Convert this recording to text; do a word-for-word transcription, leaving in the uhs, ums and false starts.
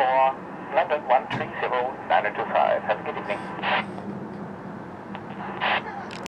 for London one three zero nine two five. Have a good evening.